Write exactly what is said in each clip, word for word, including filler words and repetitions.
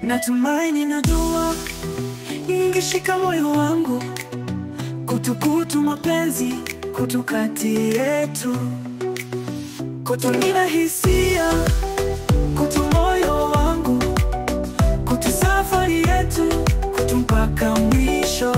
Natumaini na dua ingeshika moyo wangu, kutukutu mapenzi kutu kati yetu, kutu nina hisia, kutu moyo wangu, kutu safari yetu, kutu mpaka mwisho.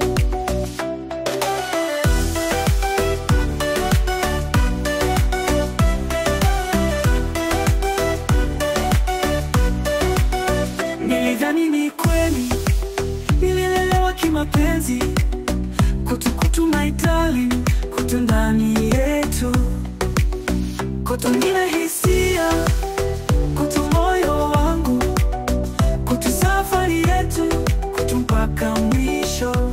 Nilidhani ni kweli, nililelewa kimapenzi, kutu kutu my darling, kutu ndani yetu, kutu nina hisia, kutu moyo wangu, kutu safari yetu, kutu mpaka mwisho.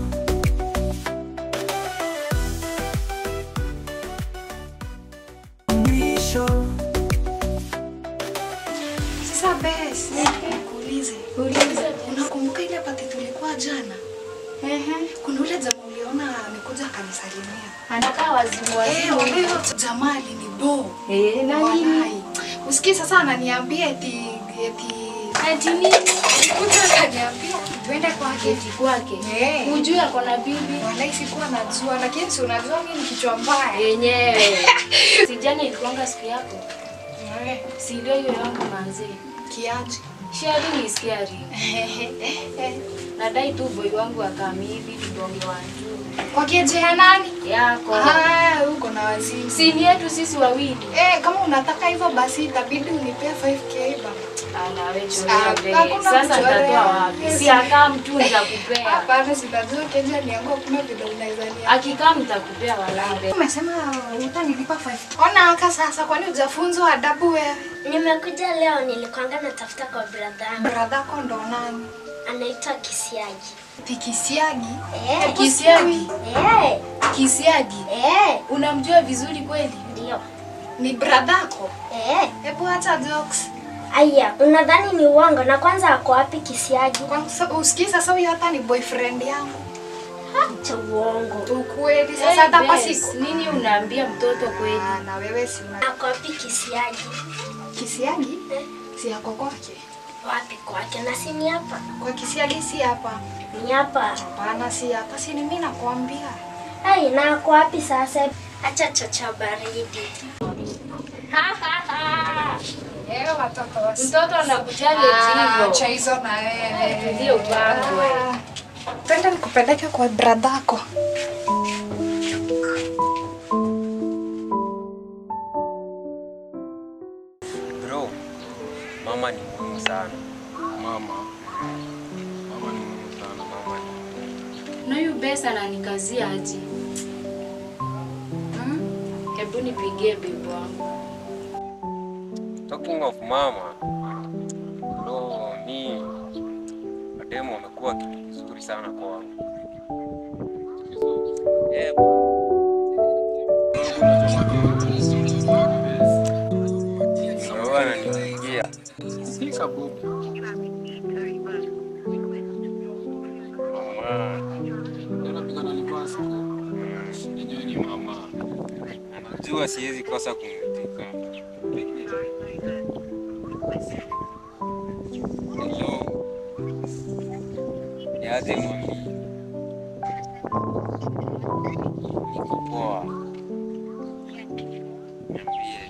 Mwisho. Sasa bes, nikuulize. Uliza. Unakumbuka ile pati tulikuwa jana? Ehe. Kuna ule jamaa uliona amekuja akanisalimia. Anakaa wazimu wazimu. Eh, wewe jamaa ni bo. Eh, nani? Usikii sasa ananiambia eti eti Ati nini? kuja akaniambia twende kwake. Eti kwake. Eh. Unajua ako na bibi. Wala sikuwa najua, lakini si unajua mimi ni kichwa mbaya. Yenyewe. Si jana ilikuanga siku yako. Eh, Si ndio hiyo yangu manzi. kiaje? Sharing is caring. Nadai tu boy wangu akamivi tudonge wanju. Kwa keje ya nani? Yako. Ah, uko na wazimu. Si ni yetu sisi wawili. Eh, kama unataka hivyo basi itabidi unipe five K baba. Ala wewe Ah, chorea. hakuna Sasa kuchorea. nitatoa wapi? Si akaa mtu nitakupea. Hapana, sitajua keje ni yangu, kuna vile unaweza nia. Akikaa nitakupea walabe. Umesema utanilipa five K. Ona haka sasa, kwani hujafunzwa adabu wewe? Nimekuja leo, nilikuanga natafuta kwa brother yangu. Brother yako ndo nani? Anaitwa Kisiagi. Tikisiagi? Eh, Kisiagi. Eh, Kisiagi. eh, Unamjua vizuri kweli? ndio. Ni brother yako? Eh, Hebu acha jokes. aya, unadhani ni uongo? Na kwanza ako wapi Kisiagi? Kwa sababu usikii sasa huyu hata ni boyfriend yangu. Acha uongo. Ukweli sasa Hey, hata kwa Bess, siku. nini unaambia mtoto kweli? Ah, na wewe si una Ako wapi Kisiagi? Kisiagi? Eh, Si yako kwake. wapi kwake? Na si ni hapa? Kwa Kisiagi si hapa. Ni hapa. Hapana, si hapa. Si ni mimi nakwambia. Ai, na ako wapi sasa? Acha chocha baridi. Eh, watoto wasi. Mtoto anakujali hivyo. Acha hizo na wewe. Ndio upangwe. Twende nikupeleke kwa brother yako. Bro, mama ni muhimu sana. Mama. Mama ni muhimu sana, mama ni. Na huyu Bess ananikazia aje? Hmm? Hebu nipigie bibi wangu. Talking of mama. Bro, ni mademo amekuwa kitu kizuri sana kwangu. Eh, bro, ananipigia. Sika bubu. Mama. Anajua siwezi kosa kumtika. Hello. Yaje mami. Niko poa. Niambie.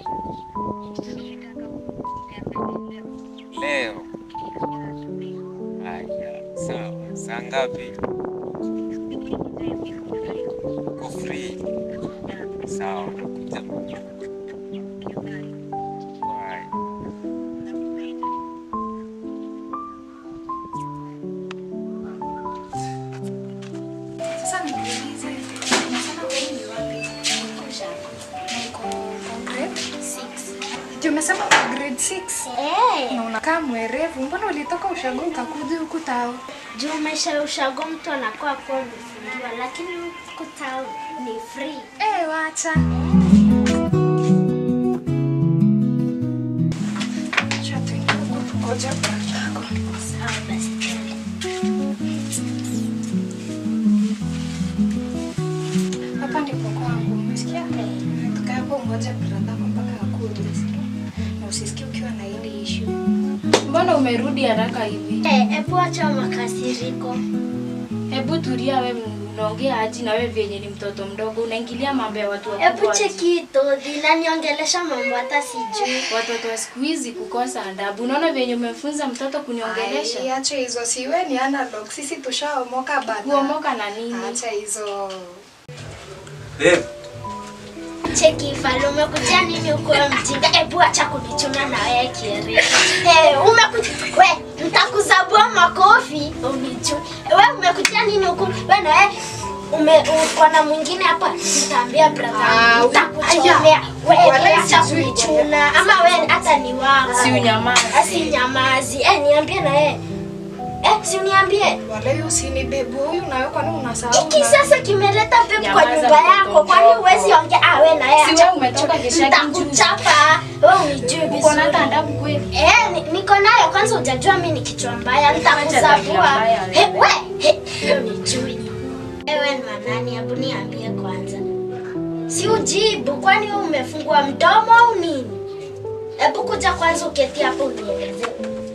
Leo. Aya, sawa. Saa ngapi? Uko free? Sawa, nakuja. Bye. Sasa niulize. Unasema wewe ni wapi? Niko kwa grade six. Ndio umesema kwa grade six? Eh, Na unakaa mwerevu. Mbona ulitoka ushago ukakuja huku tao? juu maisha ya ushago mtu anakuwa kwa vifungiwa, lakini huku town ni free. Eh, wacha. Acha tuingie huku tungoje brother yako. Sawa basi. Hapa ndipo kwangu. Umesikia? Tukae hapo ngoja brother yako mpaka akuje. na usisikie ukiwa na ile issue. Mbona umerudi haraka hivi? Eh, hebu acha makasiriko. Hebu tulia wewe, unaongea aje na wewe vyenye ni mtoto mdogo unaingilia mambo ya watu wakubwa. Hebu cheki Todhi, na niongelesha mambo hata sijui. Watoto wa siku hizi kukosa adabu. Unaona vyenye umemfunza mtoto kuniongelesha? Ai, acha hizo, siwe ni analog. Sisi tushaomoka bana. Kuomoka na nini? Acha hizo. Babe, Cheki Falo, umekuja nini uko mjinga? Hebu acha kunichuna na wewe Kieri. Eh, umekuja we, nitakuzabua makofi unichune. Wewe umekuja nini huko? Wewe na wewe ume uko na mwingine hapa, nitaambia brother. Nitakuchomea. Wewe acha kunichuna ama wewe hata ni wako. Si unyamazi. Asi nyamazi. Eh, niambie na wewe. Eh, si uniambie. Wala hiyo si ni bebu huyu na wewe kwani unasahau? Hiki sasa kimeleta pepo kwa nyumba yako. Kwani huwezi ongea ah wewe na yeye? Si wewe umetoka kishaki. Nitakuchapa. Wewe unijui vizuri. Uko na adabu kweli? Eh, ni- niko nayo. Kwanza hujajua mimi ni kichwa mbaya. Nitakuzabua. He, we, he, wewe unijui. Wewe ni manani? Hebu niambie kwanza. Si ujibu, kwani wewe umefungua mdomo au nini? Hebu kuja kwanza uketi hapo unieleze.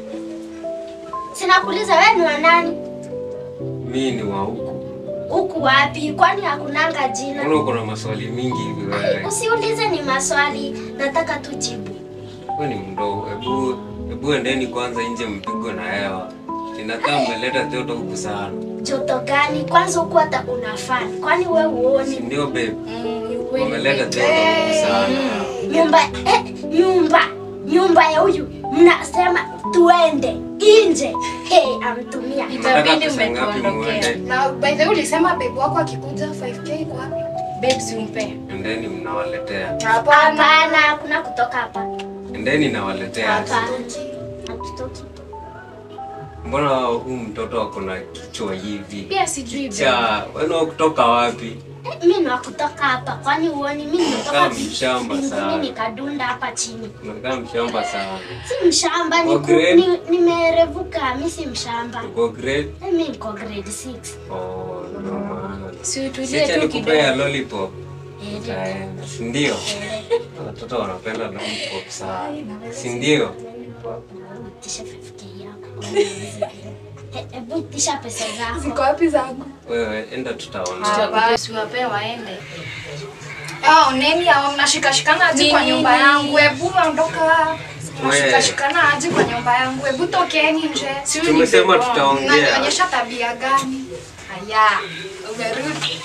Sinakuuliza wewe ni wa nani? mimi ni wa huku. Huku wapi? Kwani hakunanga jina? Mbona uko na maswali mingi hivi wewe? Usiulize ni maswali, nataka tujibu. Wewe ni mdogo. Hebu hebu endeni kwanza nje mpigwe na hewa. Inakaa mmeleta joto huku sana. Joto gani? Kwanza huku hata kuna fan. Kwani wewe uoni? Ndio babe. Mm, ni kweli. Wameleta joto huku sana. Nyumba eh, nyumba nyumba ya huyu mnasema tuende nje. Hey, amtumia. Itabidi pesa ngapi umetuondokea. muende? Na by the way ulisema bebu wako akikuja five K kwa wapi? Babes umpe. Endeni mnawaletea. Hapana. Hapana, hakuna kutoka hapa. Endeni nawaletea. Hapana. Hatutoki. Mbona huyu mtoto ako na kichwa hivi? Pia sijui babe. Cha, wewe kutoka wapi? Eh, mimi ni wa kutoka hapa. Kwani uoni mimi nimetoka Kama mshamba mbinguni sana. nikadunda hapa chini. Unakaa mshamba sana. Si mshamba ni Uko grade? ni- nimerevuka, mimi si mshamba. Uko grade? Eh, Mimi niko grade six. Oh, no maana. Si utulie Sicha tu nikupea kidogo. lollipop. Eh, Utaenda, si ndio? Watoto wanapenda lollipop sana. Si ndio? Tisha five K yako. Eh, Hebu tisha pesa zako. Ziko wapi zangu? Wewe enda tutaona. Tutakuja siwape waende. Ah, oneni hao mnashikashikana aje kwa Nini? nyumba yangu? Hebu ondoka. We. Mnashikashikana aje kwa nyumba yangu? Hebu tokeni nje. Si Tumesema unipe tutaongea. Unanionyesha tabia gani? Haya, umerudi.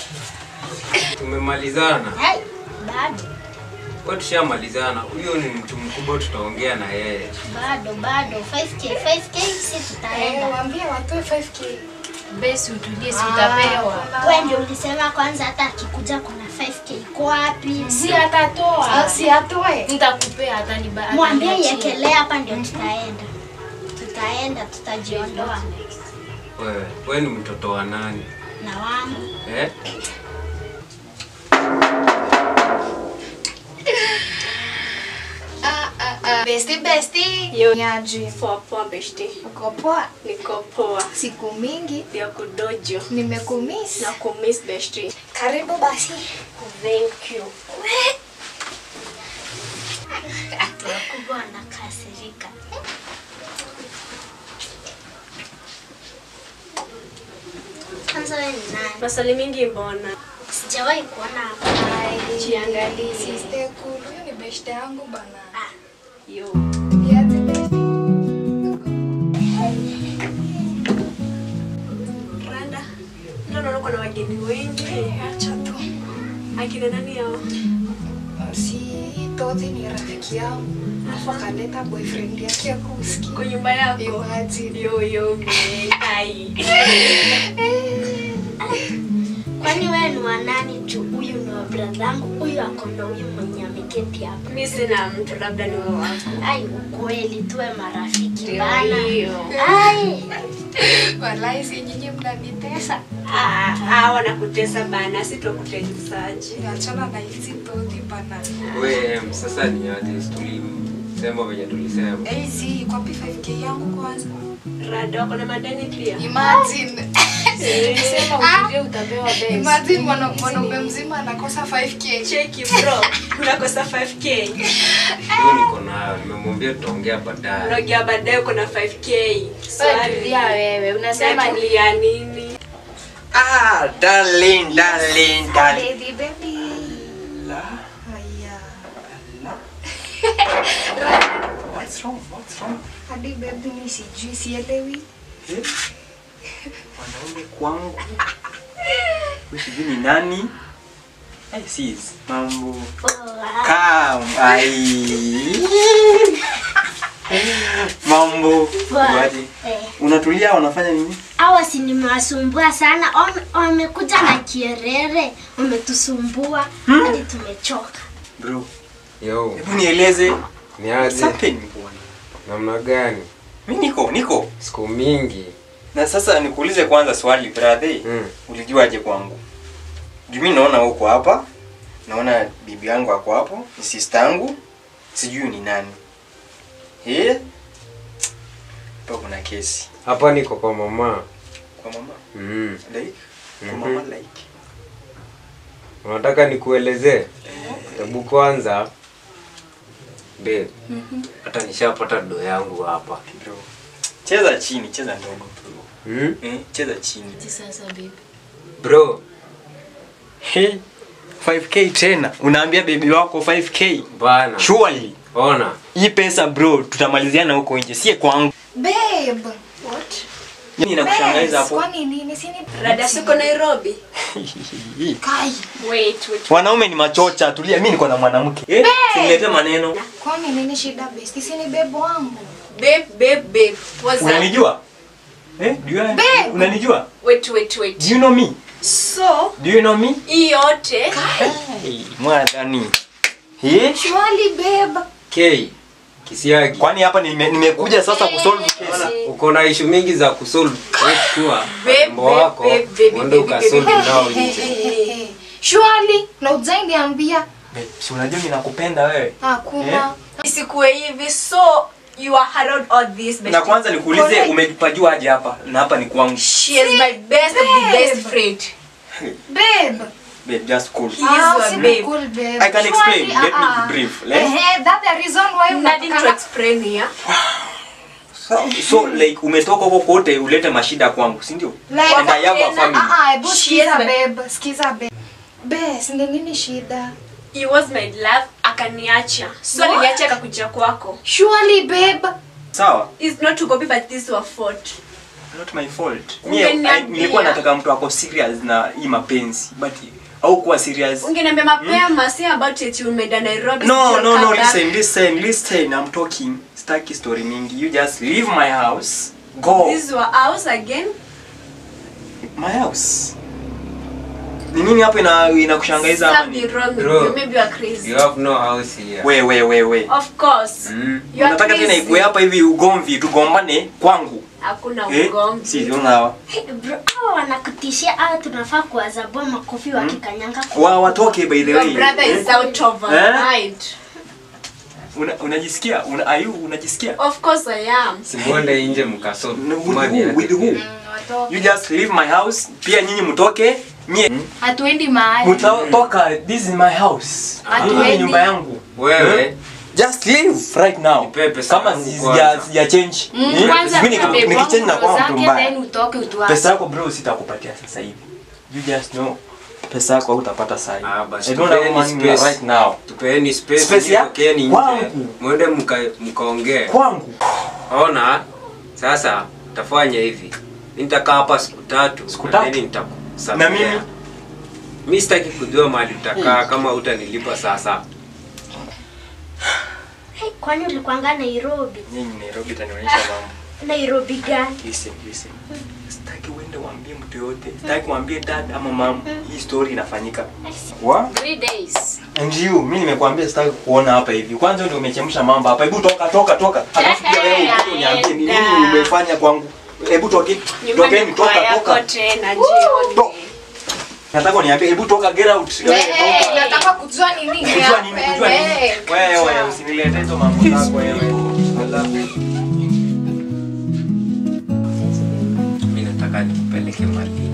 Tumemalizana. Hai, bado. Wewe tushamalizana. Huyo ni mtu mkubwa tutaongea na yeye. Bado bado five K five K si Eh, tutaenda. waambie watoe five K. Basi utulie si utapewa. Wewe ndio ulisema kwanza hata akikuja kuna five K iko wapi? Si atatoa. Si atoe. Nitakupea hata ni baada. Mwambie iekelee hapa ndio tutaenda. Tutaenda tutajiondoa Wewe, wewe ni mtoto wa nani? na wangu. Eh? Ah ah ah. Besti besti. Yo. Nyaji. Poa poa beshte. Uko poa? Niko poa. Siku mingi Ya kudojo. nimekumiss. Na kumiss beshte. Karibu basi. Thank you. Wakubwa wanakasirika. Kwanza wewe ni nani? Maswali mingi mbona? Sijawahi kuona hapa. Jiangalie. Sister cool. Huyu ni besti yangu bana. Ah, Yo. Niaje besti? Randa. Ndio naona kuna wageni wengi. Acha tu. Akina nani hao? Si Todhi ni rafiki yangu. Alafu akaleta boyfriend yake ya kusikia. Kwa nyumba yako. Imagine. Yo yo man. Ai. kwani wewe ni wa nani tu? Huyu ni wa bradhangu, huyu ako na huyu mwenye ameketi hapa. Mimi sina mtu, labda ni wewe wako. Ai, ukweli tuwe marafiki Ndio bana. hiyo. Ai, Walai si nyinyi mnanitesa. Ah, ah wanakutesa bana, sitokutesaje. Niachana na hizi Todhi bana. Wewe sasa ni aje tulisema venye tulisema. Hizi kwa P five K yangu kwanza. Rada wako na madeni pia. Imagine. Sema ukuje utapewa best. Imagine mwana mwanaume mzima anakosa five K. Cheki bro. Unakosa five K. Ndio niko nayo. Nimemwambia tutaongea baadaye. Unaongea baadaye uko na five K. Swali ya wewe. Unasema ni ya nini? Ah, darling, darling, darling. Baby baby. La. Haya. What's wrong? What's wrong? Hadi baby ni sijui sielewi. Eh? Wanaume kwangu. Wewe ni nani? Hey sis, mambo. Come. Ai. Mambo. Waje. Unatulia unafanya nini? Hawa si nimewasumbua sana. Wame- Wamekuja na kierere. Wametusumbua hadi tumechoka. Bro, Yo, hebu nieleze. ni aje? Something bwana. Namna gani? Mimi niko, niko. Siku mingi. Na sasa nikuulize kwanza swali brother. Mm. Ulijuaje kwangu? Juu mimi naona uko hapa. Naona bibi yangu ako hapo, ni sister yangu. Sijui ni nani. Eh? Hapo kuna kesi. Hapa niko kwa mama. Kwa mama. Mm. Like? Kwa Mhm. mama like. Unataka nikuelezee? Hebu kwanza babe. Hata nishapata do yangu hapa. Bro. Cheza chini, cheza ndogo bro. Mm? Eh, cheza chini. sasa baby. Bro, Hey, five K tena. Unaambia baby wako five K? bana. Surely. Ona. Hii pesa bro, tutamaliziana huko nje. Sie kwangu. Babe. What? Nini inakushangaza hapo? Kwani nini? Sini Rada siko Nairobi. Kai. Wait, wait. Wanaume ni machocha, tulia. Mimi niko na mwanamke. Eh? Sinilete maneno. Kwani nini shida best? Sini babe wangu. Babe, babe, babe. What's up? Unanijua? Eh? Do you Babe. Unanijua? Wait, wait, wait. Do you know me? So, Do you know me? hii yote Hey, mwadhani. Eh? Surely babe. K. Kisiagi. Kwani hapa nime- nimekuja sasa kusolve kesi. Uko na issue mingi za kusolve. Make sure Babe, mambo babe, wako babe, babe, uende babe, ukasolve babe. nao Hey, nje. hey, hey, hey. Surely na uzai niambia Babe, si unajua mimi nakupenda wewe. hakuna. isikuwe hivi. So, you are harrowed all this. Na kwanza nikuulize Correct. umejipajua aje hapa? Na hapa ni kwangu. She is my best of the best Babe. friend. Babe. Babe, just cool. He is your si babe. cool, babe. I can explain. Surely, Let me uh-uh. brief. Eh, Let- eh, that's the reason why Nothing to unataka explain here. So, so like umetoka huko kote ulete mashida kwangu, si ndio? like And I have a family. ah ah hebu She sikiza is my- babe, sikiza babe. Bes, ni nini shida? He was my love, akaniacha. So, What? niliacha akakuja kwako. Surely babe. Sawa? It's not to copy, but this was fault. Not my fault. Mie, Ungeniambia. I- nilikuwa nataka mtu ako serious na hii mapenzi, but au kuwa serious. Ungeniambia mapema, say about it, you made a Nairobi. No, still no, no, come back. listen, listen, listen. I'm talking. Staki story mingi. You just leave my house. Go. This is your house again. My house. Ni nini hapo ina inakushangaiza hapa? Something wrong with Bro. you. Maybe you are crazy. You have no house here. We we we we. Of course. Mm. You are Unataka tena crazy. ikue hapa hivi ugomvi tugombane kwangu? Hakuna Eh? ugomvi. Si unaona? Hey, bro, hawa wanakutishia au tunafaa kuwazabua makofi wakikanyanga kwa- Wa watoke by the Your way. brother is out of her Eh? mind. Una, unajisikia? Una, are you unajisikia? Of course I am. Simuende nje mkasolve. No, with Madi who? yake With who? pia. Mm, watoke. You just leave my house. Pia nyinyi mtoke. Mie Hatuendi mahali. mtatoka. This is my house. Hatuendi. Hii ni nyumba yangu. Wewe Just leave right now. Nipe pesa Kama yangu sija kwanza. sija change. Mm, Eh? kwanza Mimi babe niki- nikichange na wangu kwa mtu zake, mbaya. then utoke utuache. Pesa yako bro sitakupatia sasa hivi. You just know. Pesa yako hutapata sasa hivi. Ah, basi I don't have tupeni money space. right now. tupeeni space, Space ya? tokeni nje. Kwangu. Mwende mka mkaongee. Kwangu. Ona, sasa tafanya hivi. Nitakaa hapa siku tatu. Siku na tatu? then nitakusamea. Na mimi? Mimi sitaki kujua mahali utakaa kama utanilipa sasa. Hey, kwani ulikuanga Nairobi? Nyinyi Nairobi tanionyesha mambo. Nairobi gani? Listen, listen. Sitaki uende waambie mtu yote. Sitaki waambie dad ama mama. Hii story inafanyika. Wa? Three days. And you, mimi nimekuambia sitaki kuona hapa hivi. Kwanza ndio umechemsha mambo hapa. Hebu toka toka toka. Alafu pia wewe ukuje uniambie ni nini umefanya kwangu. Hebu toke. Tokeni toka toka. tena To- jioni. Nataka uniambie hebu toka get out. Wewe Eh, toka. nataka kujua ni nini. Kujua nini? Kujua nini? Eh, Wewe usinilete hizo mambo zako wewe. Mimi nataka nikupeleke mahali